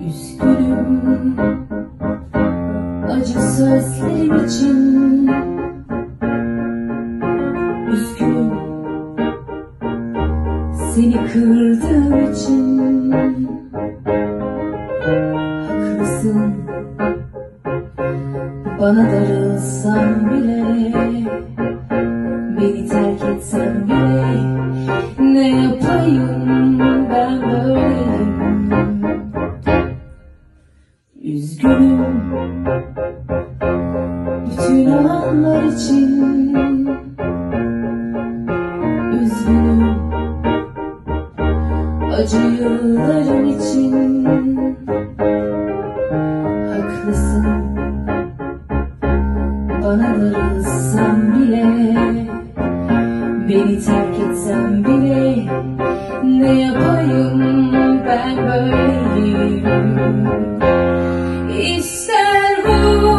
Üzgünüm acı sözlerim için. Üzgünüm seni kırdığım için. Haklısın, bana darılsan bile, beni terk etsen bile, ne yapayım ben böyleyim. Üzgünüm bütün olanlar için. Üzgünüm acı yıllarım için. Haklısın, bana darılsan bile, beni terk etsen bile, ne yapayım ben böyleyim. İster bu